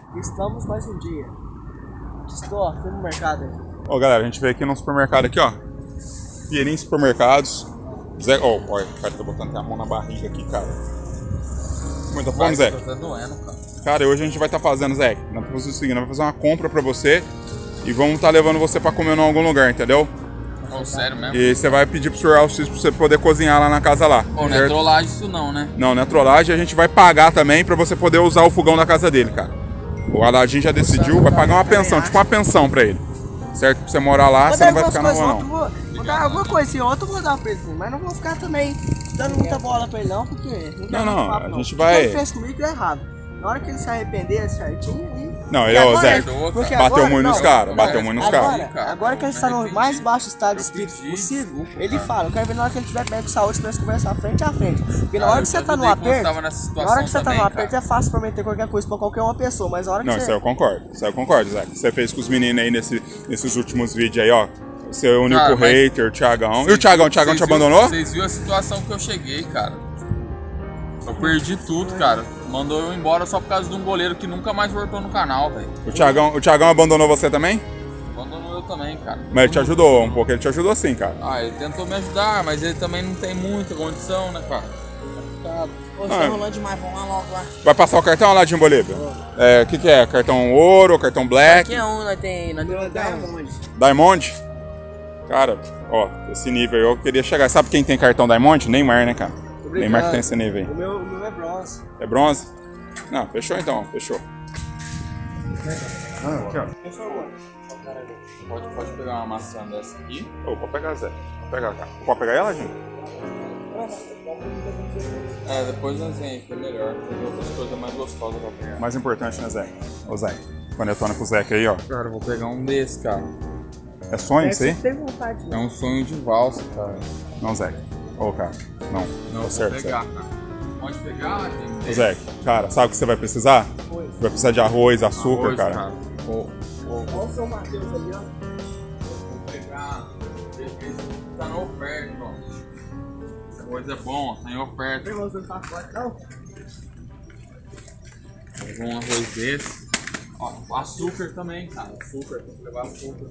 Estamos mais um dia. Estou aqui no mercado. Ó, galera, a gente veio aqui no supermercado aqui, ó. Pinheirinho Supermercados. Zé, ó, olha, o cara tá botando até a mão na barriga aqui, cara. Muita fome, Zé? Tá doendo, cara. Cara, hoje a gente vai estar fazendo, Zé, nós vamos fazer o seguinte, nós vamos fazer uma compra pra você e vamos estar levando você pra comer em algum lugar, entendeu? Oh, sério mesmo? E você vai pedir pro senhor Alcides pra você poder cozinhar lá na casa lá. Oh, não é trollagem isso não, né? Não, não é trollagem, a gente vai pagar também pra você poder usar o fogão da casa dele, cara. O Aladim já decidiu, vai pagar uma pensão, tipo uma pensão pra ele. Certo? Pra você morar lá, você não vai ficar na rua, não. Vou dar alguma coisinha, outra eu vou dar pra ele, mas não vou ficar também dando muita bola pra ele não, porque... Não, a gente vai... O que ele fez comigo é errado. Na hora que ele se arrepender certinho, ele... Não, ele, ó, Zé, bateu muito nos caras, Agora que ele está no mais baixo estado de espírito possível, ele fala, eu quero ver na hora que ele tiver bem com saúde pra nós conversar frente a frente. Porque na hora que você tá no aperto, é fácil prometer qualquer coisa pra qualquer uma pessoa, mas na hora que não, isso aí eu concordo, Zé. Você fez com os meninos aí nesses últimos vídeos aí, ó. Você uniu com o hater, o Thiagão. E o Thiagão te abandonou? Vocês viram a situação que eu cheguei, cara. Eu perdi tudo, cara. Mandou eu embora só por causa de um goleiro que nunca mais voltou no canal, velho. O Thiagão abandonou você também? Abandonou eu também, cara. Mas ele te ajudou um pouco, ele te ajudou sim, cara. Ah, ele tentou me ajudar, mas ele também não tem muita condição, né, cara? Pô, tá rolando demais, vamos lá logo lá. Vai passar o cartão lá de Bolívia? É, o que é? Cartão ouro, cartão black? Aqui é um, nós temos Diamond. Diamond? Cara, ó, esse nível aí eu queria chegar. Sabe quem tem cartão Diamond? Neymar, né, cara? Obrigado. Neymar que tem esse nível aí. O meu é bronze. É bronze? Não, fechou então, fechou. Ah, aqui, ó. Pode pegar uma maçã dessa aqui. Ô, pode pegar, Zé. Pode pegar ela, gente? É, depois nós vem aqui, é melhor. Tem outras coisas mais gostosas pra pegar. Mais importante, né, Zé? Ô, Zé, panetone pro Zé aí, ó. Cara, eu vou pegar um desse, cara. É sonho isso aí? É um sonho de valsa, cara. Não, Zé. Ô, cara, não. Não, Tá certo, vou pegar, cara. Pode pegar, gente. Ô, Zé, cara, sabe o que você vai precisar? Vai precisar de arroz, açúcar, cara. Olha o seu Matheus ali, ó. Vou pegar. Tá na oferta, ó. Arroz é bom, tá em oferta. Pegou o seu pacote, não? Pegou um arroz desse. Ó, açúcar também, cara. Açúcar, tem que levar açúcar.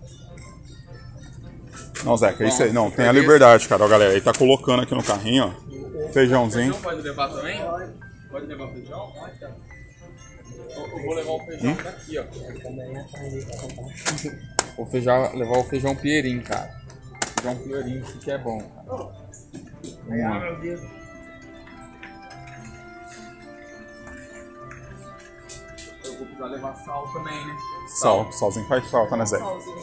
Não, Zé, que é isso aí. Não, tem a liberdade, cara. Ó, galera, ele tá colocando aqui no carrinho, ó. Feijãozinho. Feijão pode levar também? Pode levar feijão? Pode, cara. Eu vou levar o feijão daqui, ó. Vou levar o feijão Pinheirinho, cara. Feijão Pinheirinho, isso que é bom, cara. Meu Deus. Eu vou precisar levar sal também, né? Salzinho faz falta, né, Zé?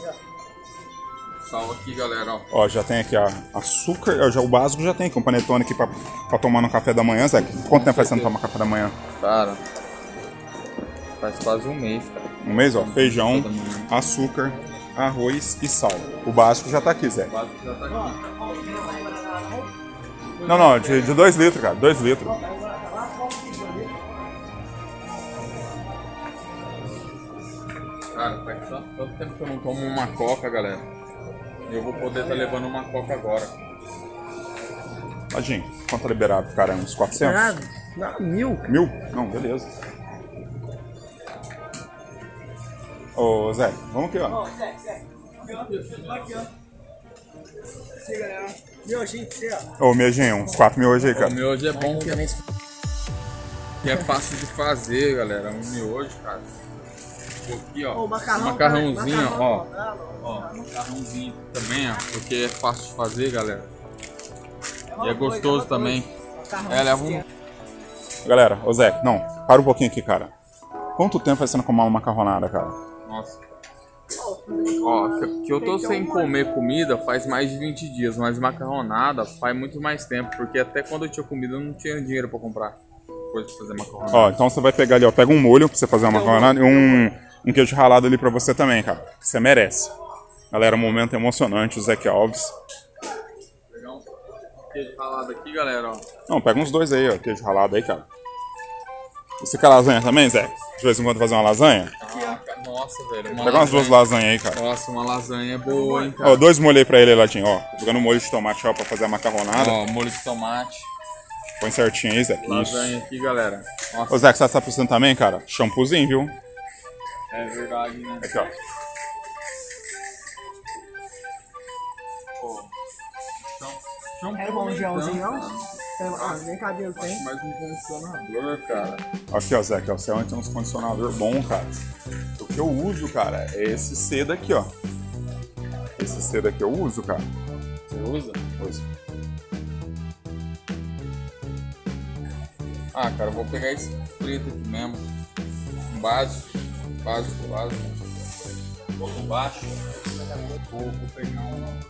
Sal aqui, galera, ó. Ó, já tem aqui, ó, açúcar, ó, já, o básico já tem aqui, um panetone aqui pra tomar no café da manhã, Zé. Quanto tempo faz você não tomar café da manhã? Cara, faz quase um mês, cara. Um mês, ó, feijão, açúcar, arroz e sal. O básico já tá aqui, Zé. O básico já tá aqui. Não, de 2 litros, cara, 2 litros. Cara, faz tanto tempo que eu não tomo uma coca, galera. Eu vou poder estar levando uma coca agora. Tadinho, quanto tá liberado, cara? Uns 400? Não, 1000. 1000? Não, beleza. Ô, Zé, vamos aqui, ó. Zé. Aqui, ó. Chega, galera. Miojinho pra você, ó. Ô, miojinho, uns 4 miojos aí, cara. O miojo é bom, que é fácil de fazer, galera. Um miojo, cara. Aqui, ó. Macarrãozinho, ó. Macarrãozinho também, ó. Porque é fácil de fazer, galera. E é gostoso também. É, leva um... Galera, ô Zé, não, para um pouquinho aqui, cara. Quanto tempo vai você não comer uma macarronada, cara? Nossa. Ó, que eu tô sem comer comida faz mais de 20 dias, mas macarronada faz muito mais tempo, porque até quando eu tinha comida eu não tinha dinheiro pra comprar coisa pra fazer macarronada. Ó, então você vai pegar ali, ó, pega um molho pra você fazer uma macarronada e um queijo ralado ali pra você também, cara. Que você merece. Galera, um momento emocionante, o Zé Alves. Vou pegar um queijo ralado aqui, galera, ó. Não, pega uns 2 aí, ó, queijo ralado aí, cara. Você quer lasanha também, Zé? De vez em quando fazer uma lasanha? Nossa, velho. Pega umas 2 lasanhas aí, cara. Nossa, uma lasanha é boa, hein, cara. Ó, 2 molhos aí pra ele, Latinho, ó. Tô pegando molho de tomate, ó, pra fazer a macarronada. Ó, molho de tomate. Põe certinho aí, Zé. Lasanha aqui, galera. Ô, Zé, que você tá precisando também, cara? Shampoozinho, viu? É verdade, né? Aqui, ó. É bom gelzinho, não? Nem cabelo tem. Mais um condicionador, cara. Aqui, ó, Zé, aqui, ó. Você tem uns condicionador bom, cara. O que eu uso, cara, é esse C daqui, ó. Esse C daqui eu uso, cara. Você usa? Uso. Ah, cara, eu vou pegar esse preto aqui mesmo. Um básico. Vou com baixo. Vou pegar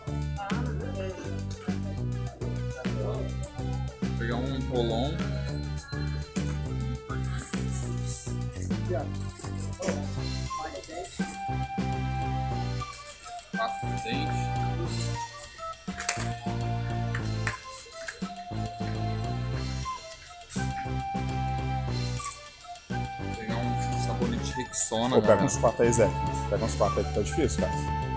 um rolon. Pasta de dente. Vou pegar um sabonete Rexona. Pô, pega uns 4 aí, Zé. Pega uns 4 aí que tá difícil, cara.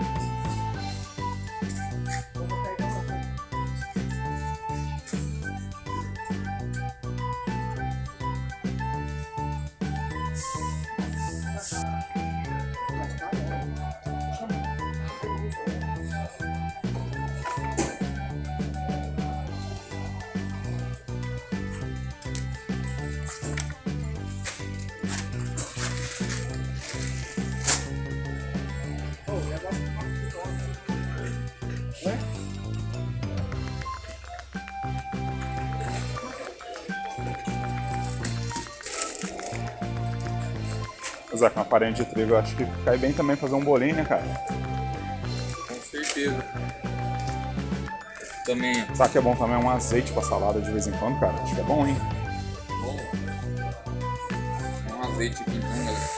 Zé, com uma farinha de trigo, eu acho que cai bem também fazer um bolinho, né, cara? Com certeza. Também. Sabe que é bom também um azeite pra salada de vez em quando, cara? Acho que é bom, hein? Bom. Um azeite aqui então, galera.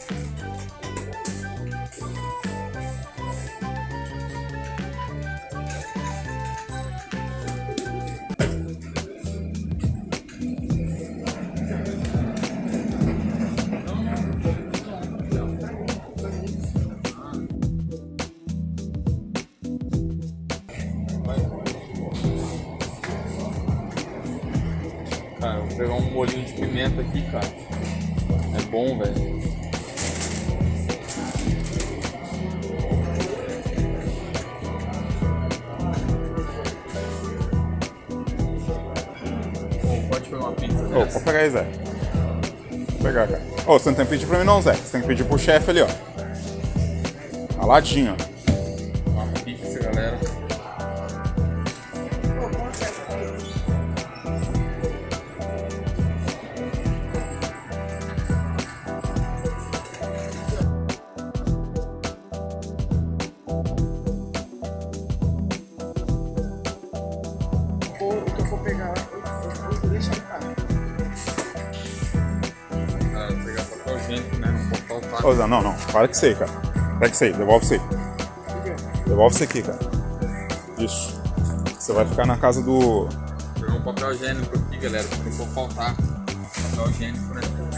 Cara, eu vou pegar um molhinho de pimenta aqui, cara. É bom, velho. Pode pegar uma pizza dessa? Pode pegar aí, Zé. Vou pegar, cara. Você não tem que pedir pra mim não, Zé. Você tem que pedir pro chefe ali, ó. Aladinho, ó. Uma pizza, galera. O que eu vou pegar, eu vou deixar no carro. Vou pegar papel higiênico, né? Não pode faltar. Ô, Zé, não. Para que isso aí, cara. Pega isso aí, devolve isso aí. Devolve isso aqui, cara. Isso. Você vai ficar na casa do... Vou pegar um papel higiênico aqui, galera, porque não pode faltar. Papel higiênico, né?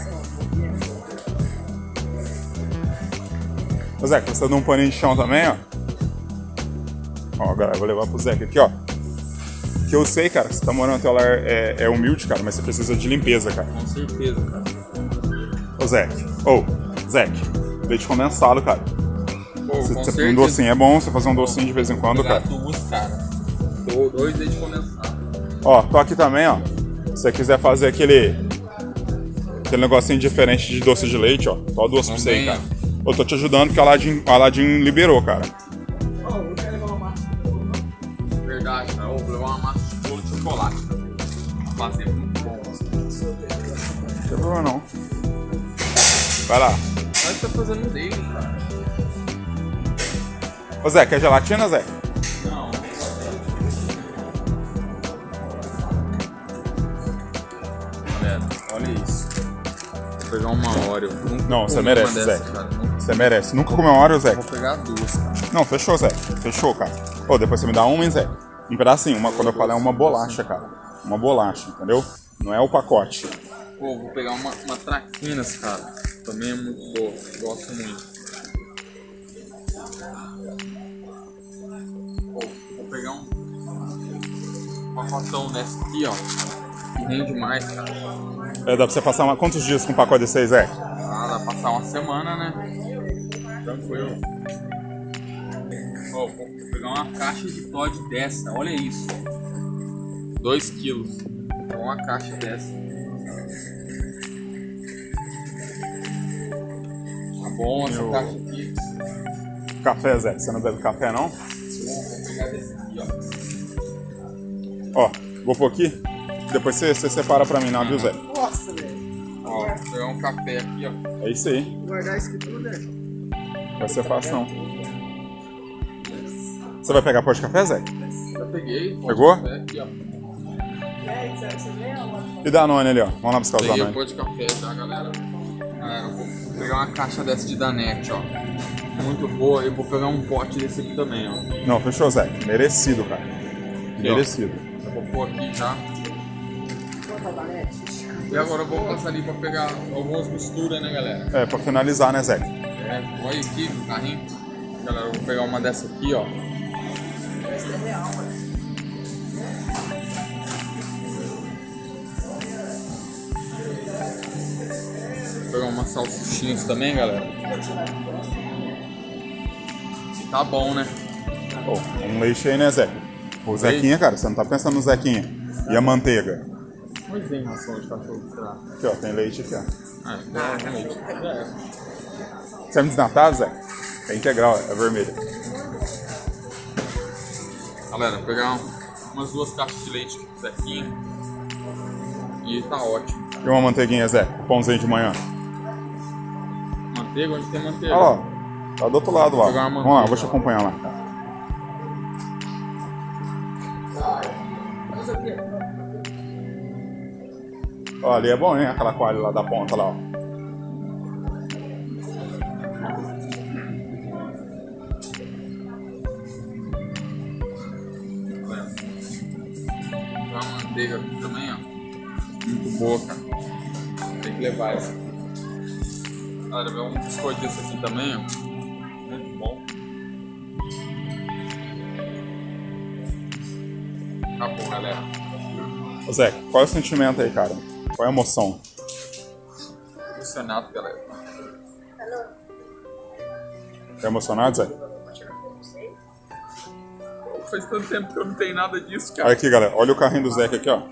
Ô, Zé, precisa de um paninho de chão também, ó. Ó, galera, vou levar pro Zé aqui, ó. Que eu sei, cara, que você tá morando no teu lar é humilde, cara, mas você precisa de limpeza, cara. Com certeza, cara. Ô, Zé, leite condensado, cara. Pô, Você um docinho é bom, você fazer um docinho de vez em quando, cara. Duas, cara. 2 leite condensado. Ó, tô aqui também, ó. Se você quiser fazer aquele negocinho diferente de doce de leite, ó. Só 2 pra você aí, cara. Eu tô te ajudando porque o Aladim liberou, cara. Eu quero levar uma massa. Verdade, cara. Eu vou levar uma massa de bolo de chocolate. Vai fazer muito bom. Não tem problema não. Vai lá. Mas tá fazendo dele, cara. Ô, Zé, quer gelatina, Zé? Não. Galera, olha isso. Vou pegar uma Oreo. Não, você merece, Zé. Você merece. Nunca comeu uma Oreo, Zé? Vou pegar 2, cara. Não, fechou, Zé. Fechou, cara. Ô, depois você me dá uma, hein, Zé? Um pedacinho. Quando eu falo é uma bolacha, cara. Uma bolacha, entendeu? Não é o pacote. Pô, vou pegar uma traquinas, cara. Também é muito boa. Gosto muito. Pô, vou pegar um pacotão dessa aqui, ó. Que rende mais, cara. Dá pra você passar quantos dias com um pacote de 6, Zé? Ah, dá pra passar passar uma semana, né? Tranquilo. Ó, vou pegar uma caixa de Todd dessa, olha isso. 2 quilos. Uma caixa dessa. Tá bom essa caixa aqui. Café, Zé. Você não bebe café, não? Vou pegar desse aqui, ó. Ó, vou pôr aqui. Depois você separa pra mim, não, viu, Zé? Nossa, velho. Ó, vou pegar um café aqui, ó. É isso aí. Guardar isso aqui tudo, né? Vai ser fácil, não. Você vai pegar pó de café, Zé? Já peguei. Pegou? Café aqui, ó. E Danone ali, ó. Vamos lá buscar os Danone. Peguei pó de café já, galera. Eu vou pegar uma caixa dessa de Danette, ó. Muito boa. Eu vou pegar um pote desse aqui também, ó. Não, fechou, Zé. Merecido, cara. Merecido. Eu vou pôr aqui já. E agora eu vou passar ali pra pegar algumas misturas, né, galera? É, pra finalizar, né, Zé? Olha aqui o carrinho. Galera, eu vou pegar uma dessa aqui, ó. Essa é real, mano. Vou pegar umas salsichinhas também, galera. E tá bom, né? Oh, um leite aí, né, Zé? O Zequinha, cara, você não tá pensando no Zequinha. E a manteiga? Mas tem ração de cachorro, será? Aqui, ó, tem leite aqui, ó. Tem leite. Você é desnatado, Zé? É integral, é vermelho. Galera, vou pegar umas 2 caixas de leite aqui pro Zequinha. E tá ótimo. E uma manteiguinha, Zé? Pãozinho de manhã. Manteiga? Onde tem manteiga? Ó, tá do outro lado lá. Vamos lá, vou te acompanhar lá. Ó, ali é bom, hein? Aquela coalha lá da ponta lá, ó. Uma manteiga aqui também, ó. Muito boa, cara. Tem que levar essa aqui. Galera, vê um biscoito desse aqui também, ó. Muito bom. Acabou, galera. Ô, Zé, qual é o sentimento aí, cara? Qual é a emoção? Emocionado, galera. Tá emocionado, Zé? Faz tanto tempo que eu não tenho nada disso, cara. Olha aqui, galera. Olha o carrinho do Zé aqui, ó.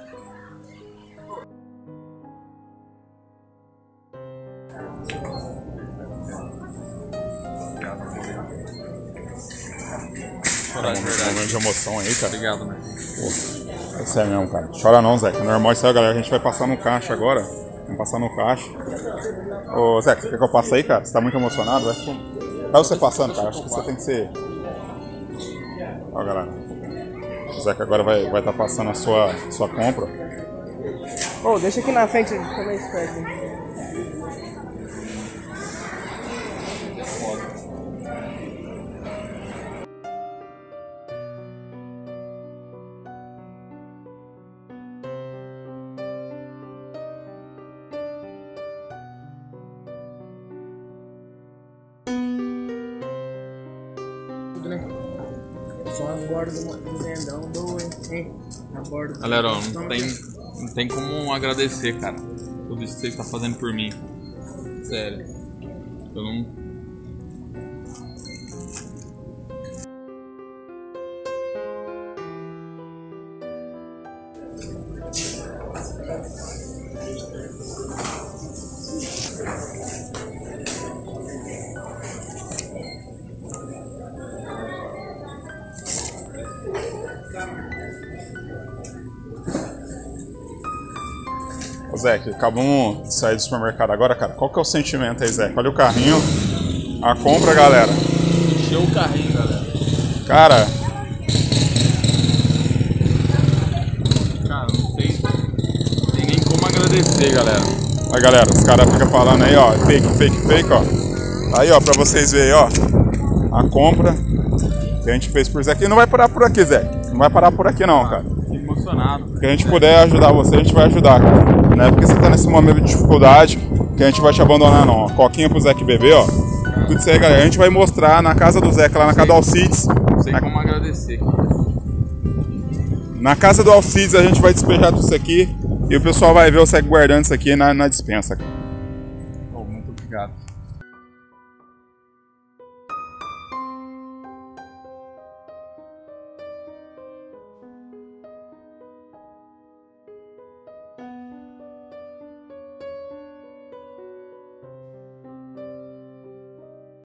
Chorar de verdade. Um momento de emoção aí, cara. Obrigado, né? É sério mesmo, cara. Chora não, Zé. É normal isso aí, galera. A gente vai passar no caixa agora. Vamos passar no caixa. Ô, Zé, você quer que eu passe aí, cara? Você tá muito emocionado? Vai você passando, cara. Acho que você tem que ser... Ó, galera. O Zé que agora vai tá passando a sua compra. Ô, deixa aqui na frente, fica mais perto. Só as bordas do vendão do, hein? A borda. Galera, ó, não tem como agradecer, cara. Tudo isso que você está fazendo por mim. Sério. Eu não... Ô, Zé, acabamos de sair do supermercado agora, cara. Qual que é o sentimento aí, Zé? Olha o carrinho. A compra, galera. Encheu o carrinho, galera. Cara, não sei. Tem nem como agradecer, galera. aí, galera, os caras ficam falando aí, ó. Fake, ó. Aí, ó, pra vocês verem, ó. A compra que a gente fez por Zé. E não vai parar por aqui, Zé. Não vai parar por aqui, não, cara. Fico emocionado. Se a gente puder ajudar você, a gente vai ajudar, cara. Não é porque você tá nesse momento de dificuldade que a gente vai te abandonar, não. Ó, coquinha pro Zé que beber, ó. Tudo isso aí, galera. A gente vai mostrar na casa do Zé, lá na casa do Alcides. Não sei como agradecer. Na casa do Alcides a gente vai despejar tudo isso aqui e o pessoal vai ver o Zé guardando isso aqui na dispensa, cara. Muito Obrigado.